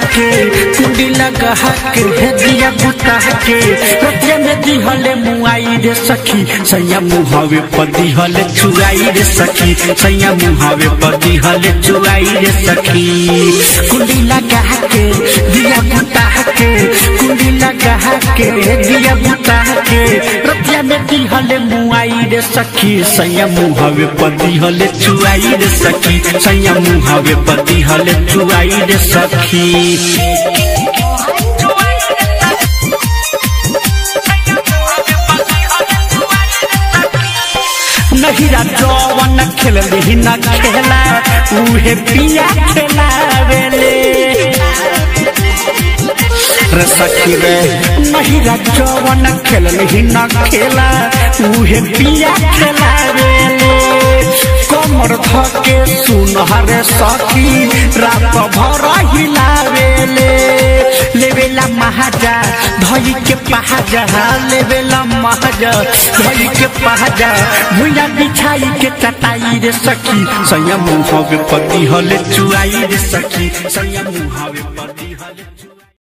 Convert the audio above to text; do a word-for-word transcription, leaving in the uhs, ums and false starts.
के कुंडी लगा के दिया बुता के रतिया में दिहले मुआई रे सखी सैया मुहावे पदी हले चुराई रे सखी सैया मुहावे पदी हले चुराई रे सखी कुंडी लगा के दिया बुता के कुंडी लगा के दिया बुता के रतिया में दिहले मुआई रे सखी सैया मुहावे पदी हले चुराई रे सखी सैया मुहावे पदी हले चुराई रे सखी नहिरा जवन खेलली न खेला उहे पिया खेलावेले रे सखी रे नहिरा जवन खेलली न खेला उहे पिया खेलावेले कमर धके सुनहरे सखी रात भर हिलावेले लेवेला महाजा धई के पहाजा लेवेला महाजा धई के पहाजा भुइया बिछाई के चटाई रे सखी सैया मुहावे पदी हले चुराई रे सखी सैया मुहावे पदी हले